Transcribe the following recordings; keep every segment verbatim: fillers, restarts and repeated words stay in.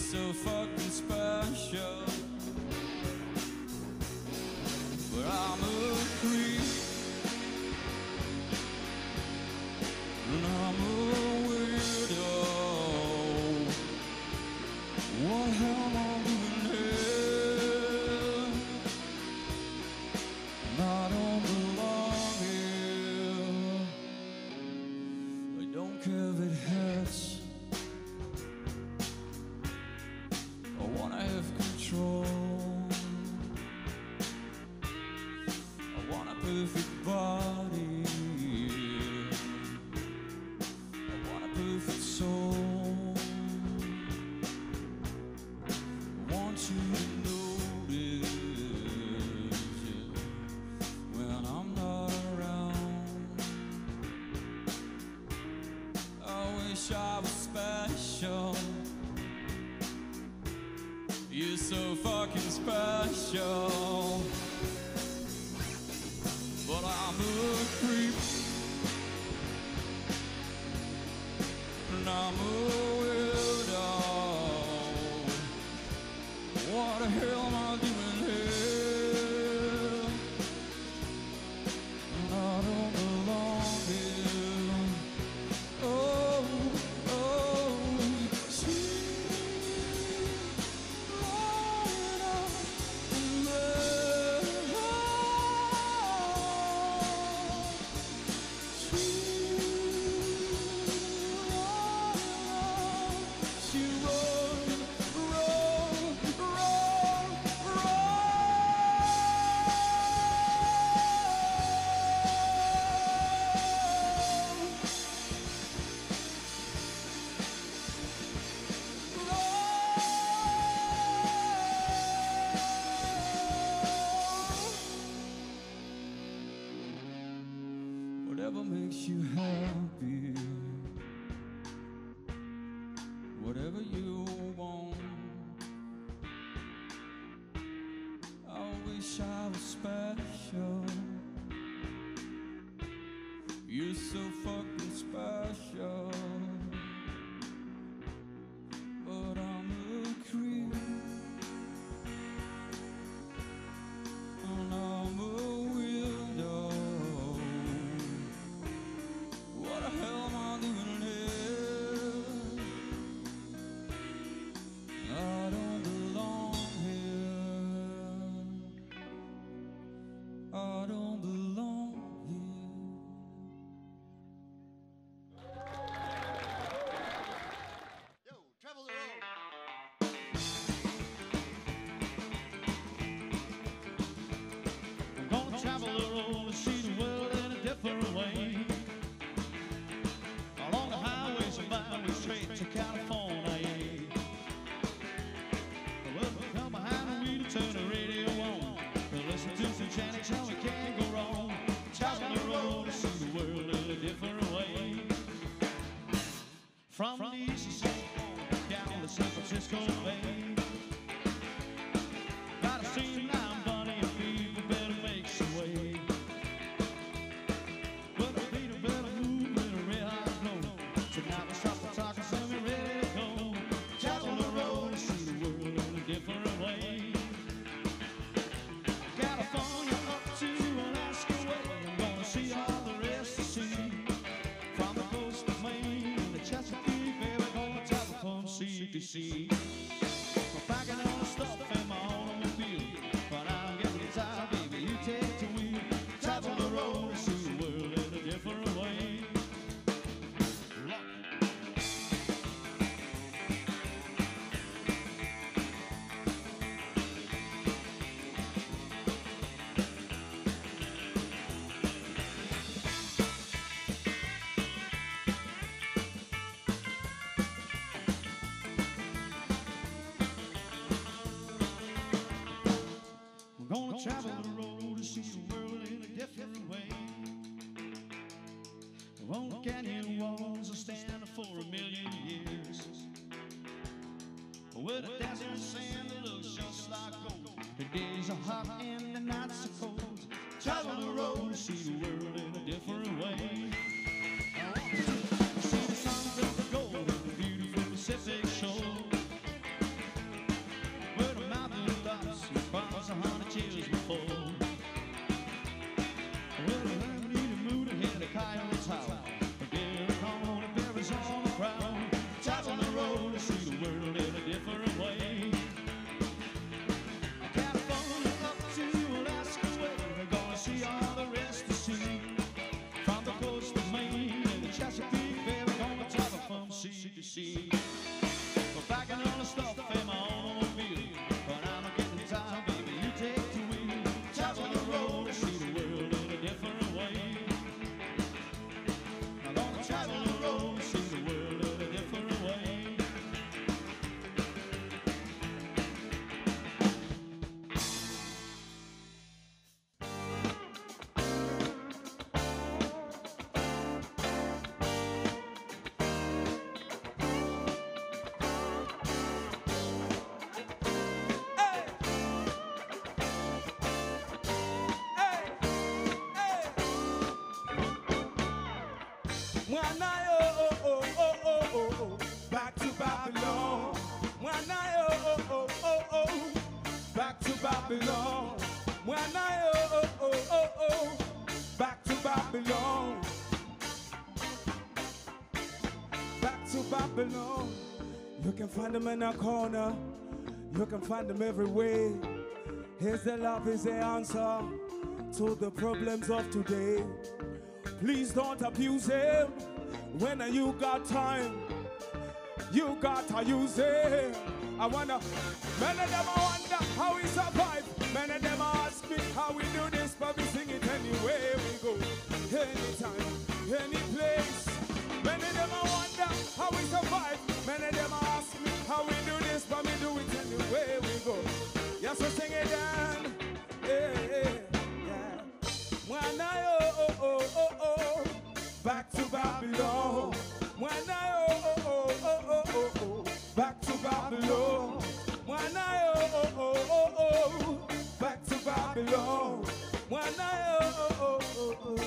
so fucking special. But I'm a creep, and I'm a weirdo. What am I doing here? I don't belong here. I don't care if it hurts. I wanna have control. I want a perfect body. I want a perfect soul. I want you to notice, yeah, when I'm not around. I wish I was special. You're so fucking special. But I'm a creep, and I'm a weirdo. What the hell am I doing here? And I don't belong here. Oh, oh, sweet Lorna, whatever makes you happy, whatever you want. I wish I was special. You're so fucking special. But I'm a creep, and I'm a weirdo. What the hell am I doing here? I don't belong here. I don't belong here. Yo, travel the road. I'm gonna travel the road to see the world in a different way. Along the highways and byways straight to California. Well, come behind the wheel, turn the radio on. We'll listen to some Janet Jackson, we can't go wrong. Travel the road to see the world in a different way. From the east side down to San Francisco Bay. Gotta see now, buddy, and people better make some way. Well, the beat better move with a red hot blow. Tonight we stop the talk and we're ready to go. Travel the road and see the world in a different way. California up to Alaska way. I'm gonna see all the rest to see. From the coast of Maine and the Chesapeake Bay, we're gonna travel from sea to sea. We're packing all the stuff in my automobile, but I'm getting tired, baby, you take the wheel. Travel the road and see the world in a different way. We're gonna travel the road to see the world in a different way. Won't canyon walls will stand for a million years. With a desert sand that looks just like gold. The days are hot and the nights are cold. Travel the road to see the world in a different way. I want to see the sunset of gold and the beautiful Pacific shore. C. But back in all the stuff in my automobile. But I'm getting tired, baby, you take the wheel. Travel the road, see the world in a different way. I'm gonna travel the road, see the world in a different way. When I oh oh oh oh oh oh back to Babylon. When I oh oh oh oh oh back to Babylon. When I oh oh oh oh oh back to Babylon. Back to Babylon. You can find them in a corner. You can find them everywhere. Here's the love is the answer to the problems of today. Please don't abuse him when you got time. You gotta use him. I wanna, many of them I wonder how we survive. Many of them ask me how we do this, but we sing it anywhere we go. Anytime, any place. Many of them I wonder how we survive. Many of them ask me how we do this, but we do it anywhere we go. Yes, we sing it down. Yeah, yeah, yeah. When I oh oh oh oh oh back to Babylon. When I oh oh oh oh oh oh oh back to Babylon. When I oh oh oh oh oh back to Babylon. When I oh oh oh oh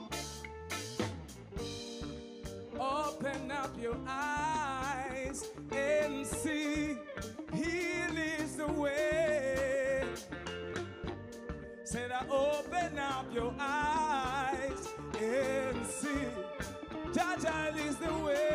oh. Open up your eyes and see He leads the way. Said I open up your eyes and see Jah Jah is the way.